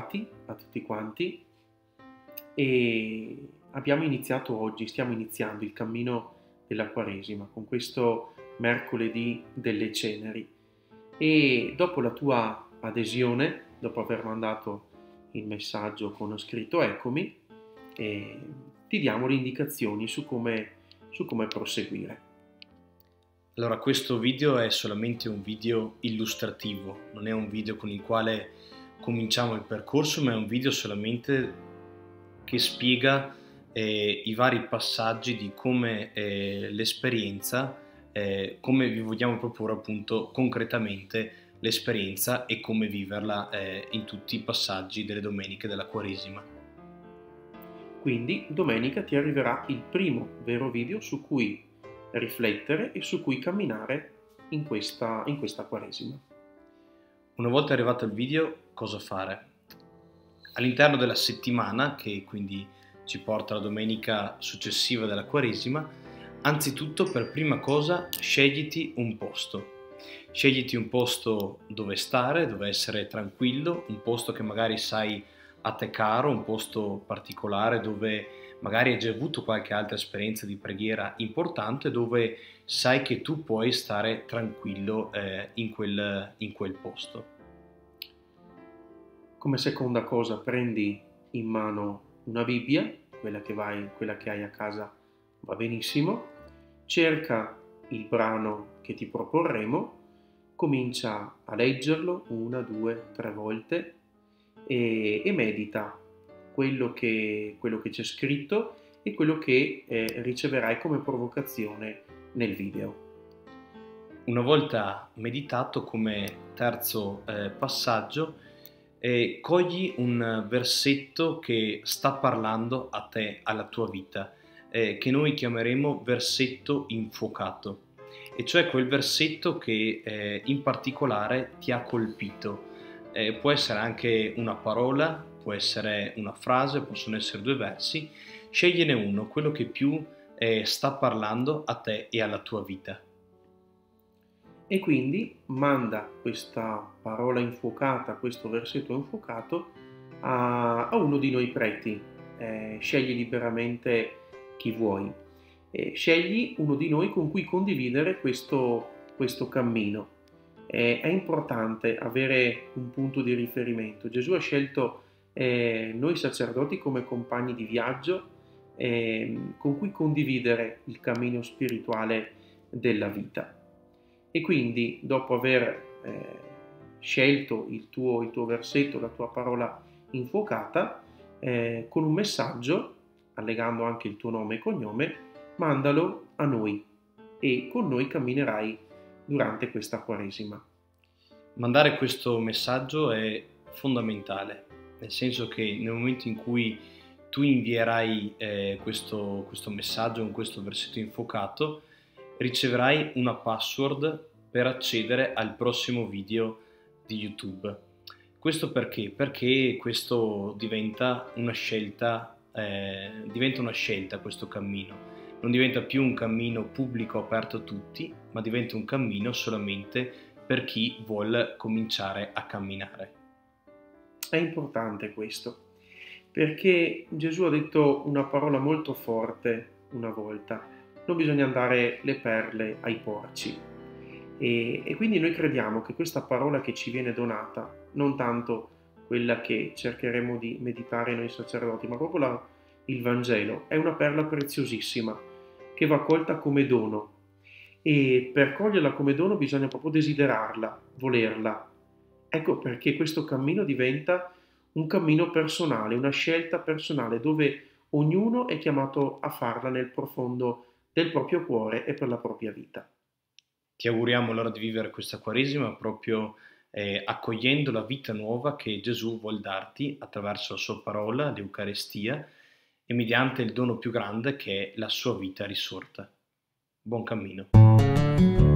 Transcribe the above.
Bentrovati a tutti quanti e abbiamo iniziato oggi, stiamo iniziando il cammino della Quaresima con questo mercoledì delle Ceneri e dopo la tua adesione, dopo aver mandato il messaggio con scritto Eccomi, ti diamo le indicazioni su come proseguire. Allora, questo video è solamente un video illustrativo, non è un video con il quale cominciamo il percorso, ma è un video solamente che spiega i vari passaggi di come l'esperienza, come vi vogliamo proporre appunto concretamente l'esperienza e come viverla in tutti i passaggi delle domeniche della Quaresima. Quindi domenica ti arriverà il primo vero video su cui riflettere e su cui camminare in questa Quaresima. Una volta arrivato al video, cosa fare? All'interno della settimana, che quindi ci porta alla domenica successiva della Quaresima, anzitutto per prima cosa scegliti un posto. Scegliti un posto dove stare, dove essere tranquillo, un posto che magari sai a te caro, un posto particolare dove magari hai già avuto qualche altra esperienza di preghiera importante, dove sai che tu puoi stare tranquillo in quel posto. Come seconda cosa prendi in mano una Bibbia, quella che hai a casa va benissimo, cerca il brano che ti proporremo, comincia a leggerlo 1, 2, 3 volte e medita quello che c'è scritto e quello che riceverai come provocazione nel video. Una volta meditato, come terzo passaggio, cogli un versetto che sta parlando a te, alla tua vita, che noi chiameremo versetto infuocato, e cioè quel versetto che in particolare ti ha colpito. Può essere anche una parola, può essere una frase, possono essere 2 versi, scegliene uno, quello che più sta parlando a te e alla tua vita. E quindi manda questa parola infuocata, questo versetto infuocato a uno di noi preti, scegli liberamente chi vuoi, scegli uno di noi con cui condividere questo cammino. È importante avere un punto di riferimento. Gesù ha scelto noi sacerdoti come compagni di viaggio con cui condividere il cammino spirituale della vita. E quindi dopo aver scelto il tuo versetto, la tua parola infuocata, con un messaggio, allegando anche il tuo nome e cognome, mandalo a noi e con noi camminerai durante questa Quaresima. Mandare questo messaggio è fondamentale, nel senso che nel momento in cui tu invierai questo messaggio con questo versetto infuocato, riceverai una password per accedere al prossimo video di YouTube. Questo perché? Perché questo diventa una scelta questo cammino. Non diventa più un cammino pubblico aperto a tutti, ma diventa un cammino solamente per chi vuole cominciare a camminare. È importante questo, perché Gesù ha detto una parola molto forte una volta: non bisogna dare le perle ai porci. E quindi noi crediamo che questa parola che ci viene donata, non tanto quella che cercheremo di meditare noi sacerdoti, ma proprio il Vangelo, è una perla preziosissima che va colta come dono, e per coglierla come dono bisogna proprio desiderarla, volerla. Ecco perché questo cammino diventa un cammino personale, una scelta personale, dove ognuno è chiamato a farla nel profondo del proprio cuore e per la propria vita. Ti auguriamo allora di vivere questa Quaresima proprio accogliendo la vita nuova che Gesù vuol darti attraverso la sua parola, l'Eucarestia, e mediante il dono più grande che è la sua vita risorta. Buon cammino.